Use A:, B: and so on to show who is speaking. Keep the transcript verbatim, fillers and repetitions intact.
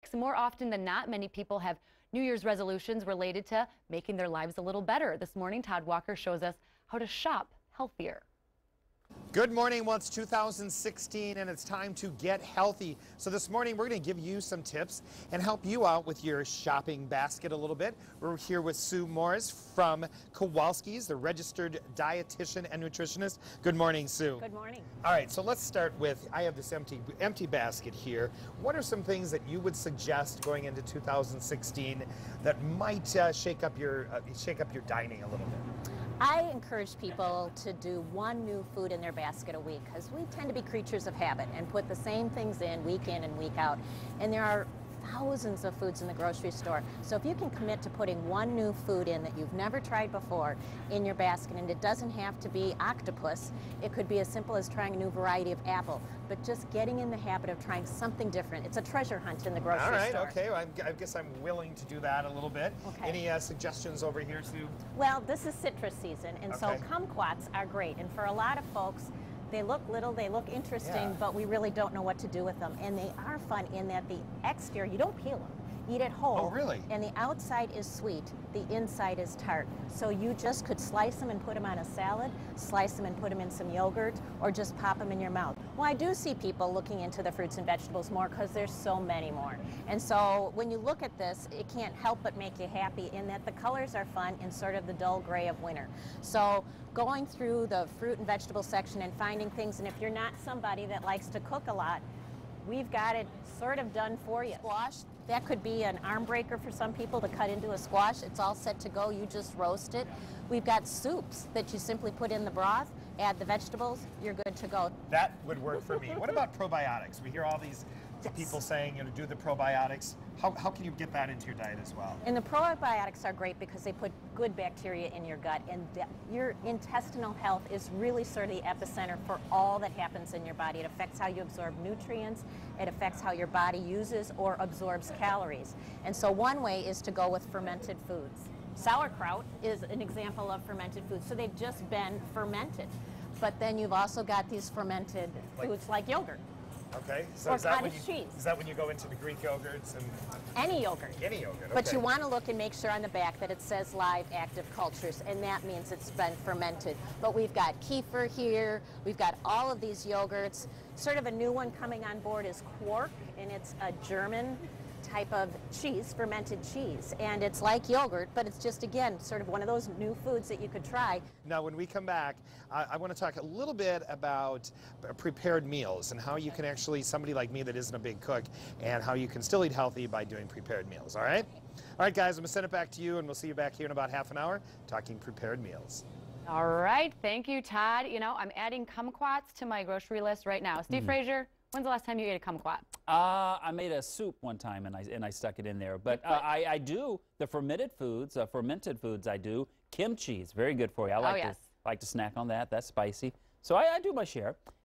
A: weeks. More often than not, many people have New Year's resolutions related to making their lives a little better. This morning, Todd Walker shows us how to shop healthier.
B: Good morning. Well, it's two thousand sixteen and it's time to get healthy. So this morning we're going to give you some tips and help you out with your shopping basket a little bit. We're here with Sue Morris from Kowalski's, the registered dietitian and nutritionist. Good morning, Sue.
C: Good morning.
B: All right, so let's start with, I have this empty empty basket here. What are some things that you would suggest going into two thousand sixteen that might uh, shake up your uh, shake up your dining a little bit?
C: I encourage people to do one new food in their basket a week because we tend to be creatures of habit and put the same things in week in and week out. And there are thousands of foods in the grocery store. So if you can commit to putting one new food in that you've never tried before in your basket, and it doesn't have to be octopus, it could be as simple as trying a new variety of apple, but just getting in the habit of trying something different. It's a treasure hunt in the grocery store.
B: All right,
C: store.
B: okay, well, I guess I'm willing to do that a little bit.
C: Okay.
B: Any uh, suggestions over here, Sue?
C: Well, this is citrus season, and
B: Okay.
C: so kumquats are great. And for a lot of folks, they look little, they look interesting,
B: Yeah.
C: but we really don't know what to do with them. And they are fun in that the exterior, you don't peel them. Eat it whole.
B: Oh, really?
C: And the outside is sweet, the inside is tart. So you just could slice them and put them on a salad, slice them and put them in some yogurt, or just pop them in your mouth. Well, I do see people looking into the fruits and vegetables more because there's so many more. And so when you look at this, it can't help but make you happy in that the colors are fun in sort of the dull gray of winter. So going through the fruit and vegetable section and finding things, and if you're not somebody that likes to cook a lot, we've got it sort of done for you. Squash, that could be an arm breaker for some people to cut into a squash. It's all set to go. You just roast it. We've got soups that you simply put in the broth, add the vegetables, you're good to go.
B: That would work for me. What about probiotics? We hear all these
C: Yes.
B: people saying, you know, do the probiotics. How, how can you get that into your diet as well?
C: And the probiotics are great because they put good bacteria in your gut, and the, your intestinal health is really sort of the epicenter for all that happens in your body. It affects how you absorb nutrients, it affects how your body uses or absorbs calories. And so one way is to go with fermented foods. Sauerkraut is an example of fermented foods, so they've just been fermented. But then you've also got these fermented
B: Like-
C: foods like yogurt.
B: Okay, so
C: Or
B: is that, when you,
C: cottage cheese.
B: is that when you go into the Greek yogurts and
C: Any yogurt.
B: any yogurt?
C: But
B: okay.
C: you want to look and make sure on the back that it says live active cultures, and that means it's been fermented. But we've got kefir here, we've got all of these yogurts. Sort of a new one coming on board is Quark, and it's a German type of cheese, fermented cheese. And it's like yogurt, but it's just, again, sort of one of those new foods that you could try.
B: Now, when we come back, uh, I want to talk a little bit about uh, prepared meals and how you can actually, somebody like me that isn't a big cook, and how you can still eat healthy by doing prepared meals, all right? All right, guys, I'm going to send it back to you, and we'll see you back here in about half an hour talking prepared meals.
A: All right, thank you, Todd. You know, I'm adding kumquats to my grocery list right now. Steve
D: Mm.
A: Frazier, when's the last time you ate a kumquat?
D: Uh, I made a soup one time and I and I stuck it in there. But uh, I, I do the fermented foods, uh, fermented foods. I do kimchi. It's very good for you. I like
A: yes.
D: to like to snack on that. That's spicy. So I, I do my share.